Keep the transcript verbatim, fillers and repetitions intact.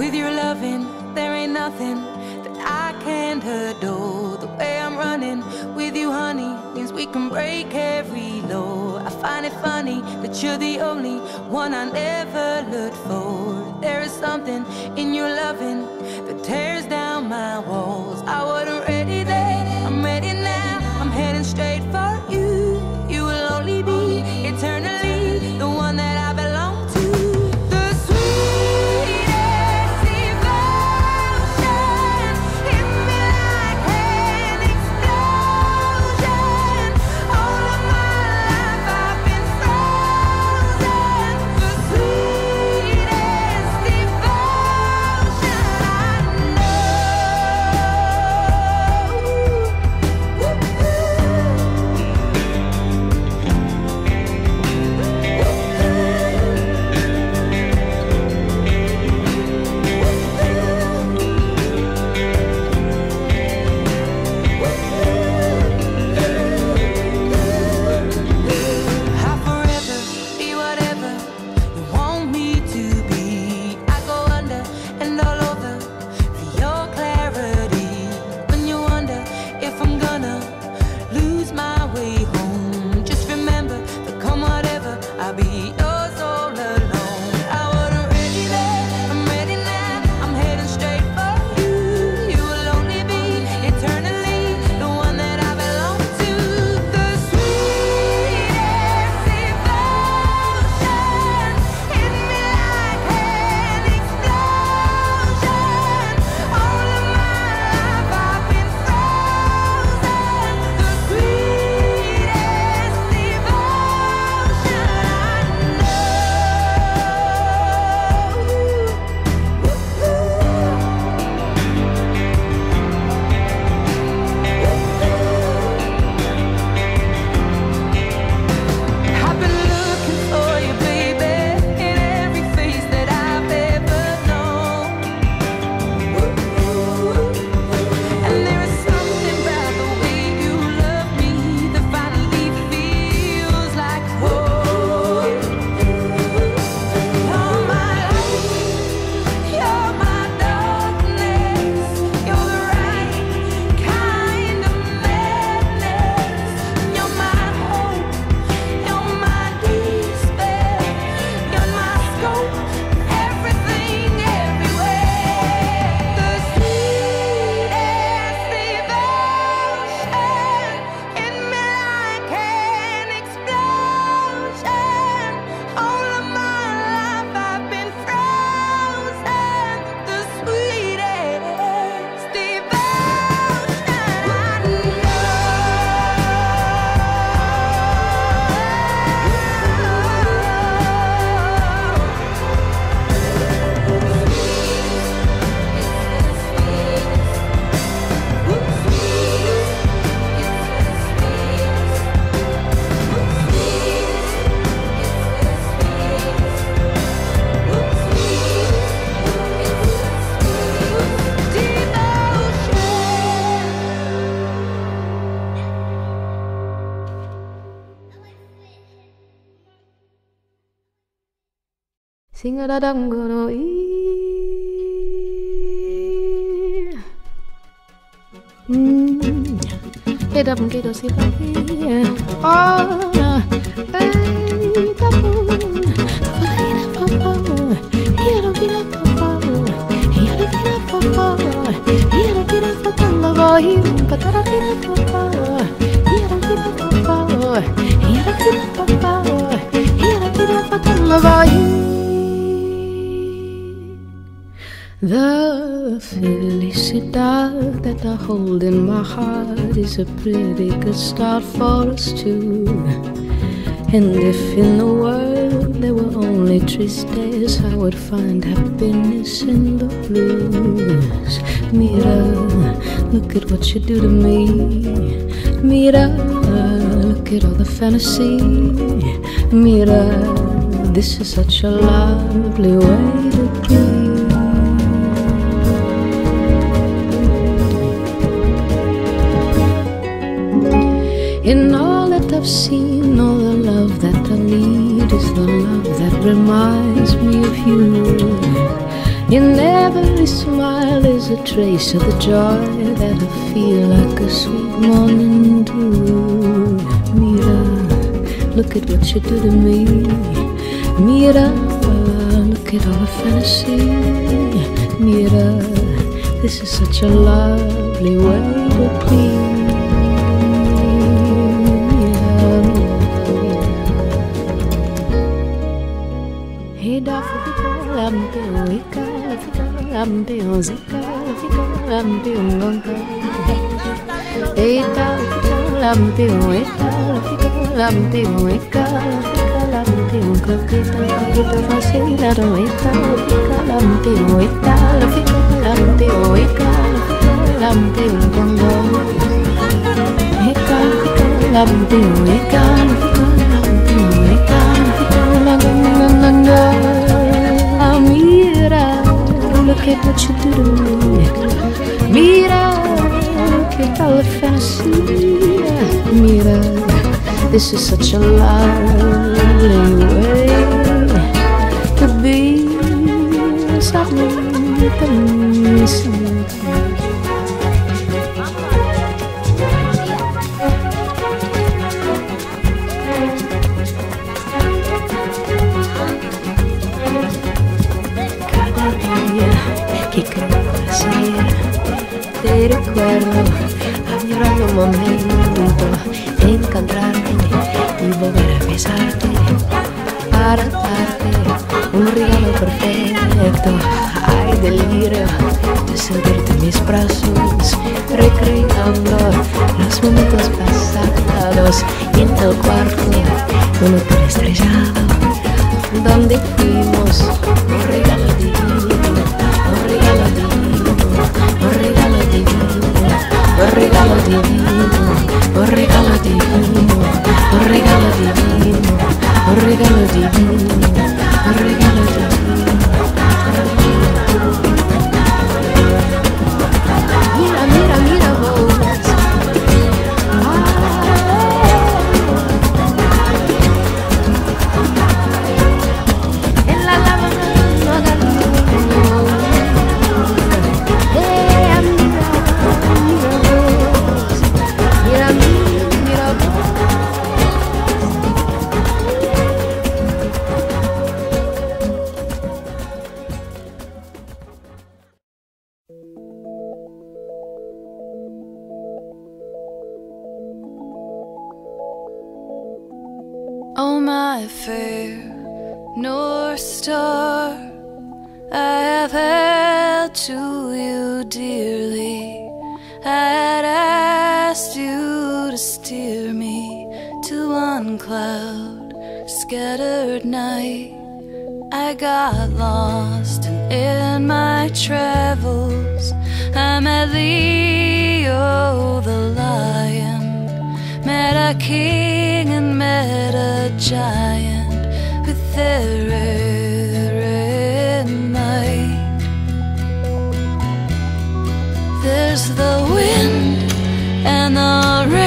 With your loving, there ain't nothing that I can't adore. The way I'm running with you, honey, means we can break every law. I find it funny that you're the only one I never looked for. There is something in your loving that tears down my walls. I wasn't ready then, I'm ready now. I'm heading straight for you. You will only be eternally the one that I belong to. The sweetest devotion hit me like an explosion. All of my life I've been frozen. The sweetest devotion I I'll forever be whatever you want me to be. I go under and all over for your clarity. When you wonder if I'm gonna lose my way home, just remember that come whatever, I'll be yours all alone. I wasn't ready then, I'm ready now. I'm heading straight for you. You will only be eternally the one that I belong to. The sweetest devotion hit me like an explosion. All of my life I've been frozen. The sweetest devotion I know. I've been looking for you, baby, in every face that I've ever known. And there is something about the way you love me that finally feels like home. You're my light, you're my darkness, you're the right kind of madness. You're my hope, you're my despair, you're my scope, everything, everywhere. The sweetest devotion hit me like an explosion. All of my life I've been frozen. The sweetest devotion I Sing-a-da-dum-go-no-ee. Mm. Hey-dum-ge-do-si-da-ee. Oh, hey-dum-boom. Fa-da-ee-da-fa-fa. Ee-da-dee-da-fa-fa. Ee-da-dee-da-fa-fa. Ee-da-dee-da-fa-fa-la-va-ee. Pa-da-da-dee-da-fa-fa. Ee-da-dee-da-fa-fa. Ee-da-dee-da-fa-fa. Ee-da-dee-da-fa-fa-la-va-ee. The felicidad that I hold in my heart is a pretty good start for us two. And if in the world there were only tristes, I would find happiness in the blues. Mira, look at what you do to me. Mira, look at all the fantasy. Mira, this is such a lovely way to be. In all that I've seen, all the love that I need is the love that reminds me of you. In every smile is a trace of the joy that I feel like a sweet morning dew. Mira, look at what you do to me. Mira, look at all the fantasy. Mira, this is such a lovely way to be. Mira, mira, mira. Hey, daffodil, lampioica, lampiozica, lampiongonga. Hey, daffodil, lampioica, lampioica, lampion coqueta, coqueta facila, roica, lampioica, lampioica, lampion congo. Ica, lampioica, lampioica, lampioica. Mira, look at what you do to me. Mira, look at all the fantasy. Mira, this is such a lovely way to be. Something to me. Te recuerdo, añorando un momento de encontrarte y volver a besarte para darte un regalo perfecto. Ay, delirio de sentirte en mis brazos, recreando los momentos pasados y en el cuarto de un hotel estrellado donde fuimos un regalo divino, un regalo divino, un regalo divino, un regalo divino, un regalo divino, un regalo divino, un regalo divino, un regalo divino. Mira, mira, mira vos. En la lava no hagan Oh, my fair North Star, I have held to you dearly. I had asked you to steer me to one cloud scattered night. I got lost, and in my travels I met Leo the lion, met a king and met a giant with their red might. There's the wind and the rain